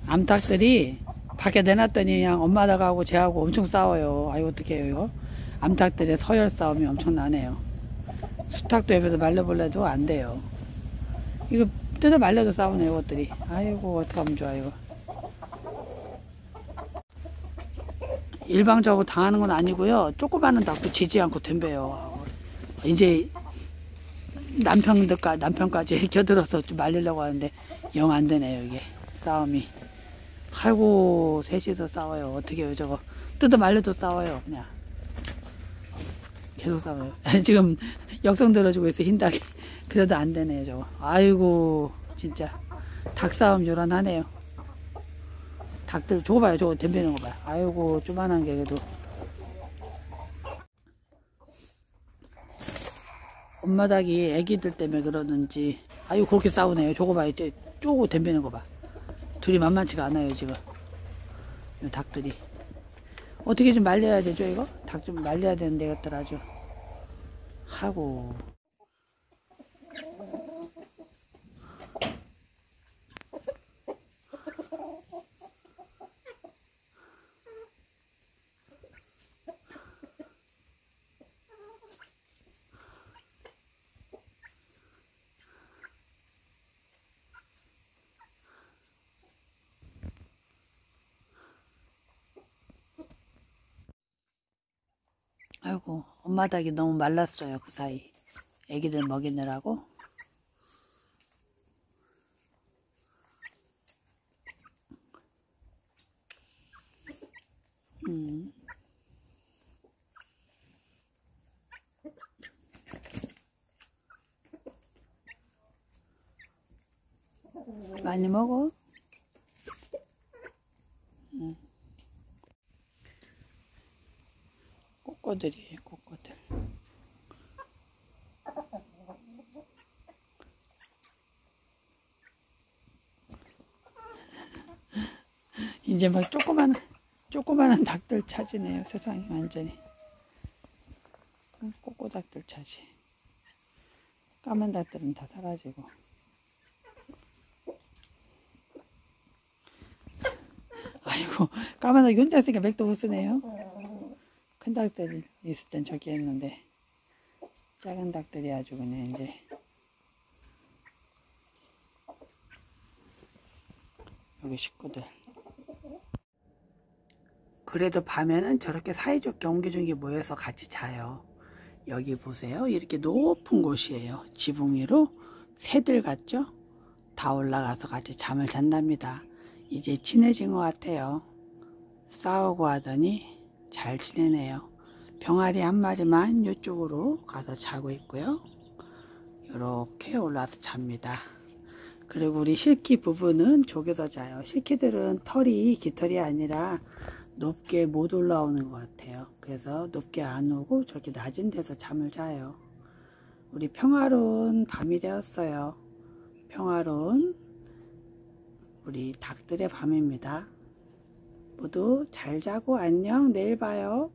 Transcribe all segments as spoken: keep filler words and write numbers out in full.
암탉들이 밖에 내놨더니 그냥 엄마다가고 쟤하고 엄청 싸워요. 아유 어떡해요 이거. 암탉들의 서열 싸움이 엄청 나네요. 수탉도 옆에서 말려볼래도 안 돼요. 이거 뜯어 말려도 싸우네요 이것들이. 아이고 어떡하면 좋아 이거. 일방적으로 당하는 건 아니고요. 조그마한 닭도 지지 않고 덤벼요. 이제 남편들까 남편까지 겨들어서 좀 말리려고 하는데 영 안 되네요 이게 싸움이. 아이고 셋이서 싸워요. 어떻게 해요 저거. 뜯어 말려도 싸워요 그냥. 계속 싸워요. 지금 역성 들어주고 있어 흰닭이. 그래도 안 되네요 저거. 아이고 진짜 닭싸움 요란하네요. 닭들 저거 봐요 저거 덤비는 거 봐요. 아이고 조만한 게 그래도. 엄마 닭이 애기들 때문에 그러는지 아유 그렇게 싸우네요. 저거 봐요 쪼고 덤비는 거 봐. 둘이 만만치가 않아요 지금. 이 닭들이 어떻게 좀 말려야 되죠 이거? 닭 좀 말려야 되는데 이것들 아주 하고. 아이고 엄마 닭이 너무 말랐어요 그 사이. 애기들 먹이느라고. 음. 많이 먹어. 음. 꼬꼬들이에요 꼬꼬들. 이제 막 조그만 조그만한 닭들 찾으네요 세상이 완전히. 꼬꼬 닭들 찾이. 까만 닭들은 다 사라지고. 아이고 까만 닭이 혼자 있으니까 맥도 못 쓰네요. 큰 닭들 있을 땐 저기 했는데 작은 닭들이 아주 그냥 이제. 여기 식구들. 그래도 밤에는 저렇게 사이좋게 옹기종기 모여서 같이 자요. 여기 보세요. 이렇게 높은 곳이에요. 지붕 위로 새들 같죠? 다 올라가서 같이 잠을 잔답니다. 이제 친해진 것 같아요. 싸우고 하더니 잘 지내네요. 병아리 한 마리만 이쪽으로 가서 자고 있고요. 이렇게 올라와서 잡니다. 그리고 우리 실키 부부는 저기서 자요. 실키들은 털이 깃털이 아니라 높게 못 올라오는 것 같아요. 그래서 높게 안 오고 저렇게 낮은 데서 잠을 자요. 우리 평화로운 밤이 되었어요. 평화로운 우리 닭들의 밤입니다. 모두 잘 자고 안녕. 내일 봐요.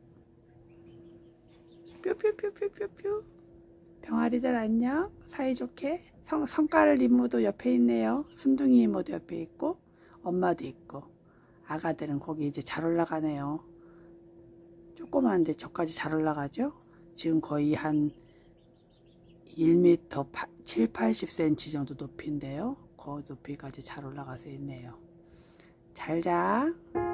뾰뾰뾰뾰뾰뾰. 병아리들 안녕. 사이좋게. 성, 성깔 이모도 옆에 있네요. 순둥이 이모도 옆에 있고 엄마도 있고. 아가들은 거기 이제 잘 올라가네요. 조그만데 저까지 잘 올라가죠. 지금 거의 한 일 미터 칠, 팔십 센티미터 정도 높이인데요. 그 높이까지 잘 올라가서 있네요. 잘 자.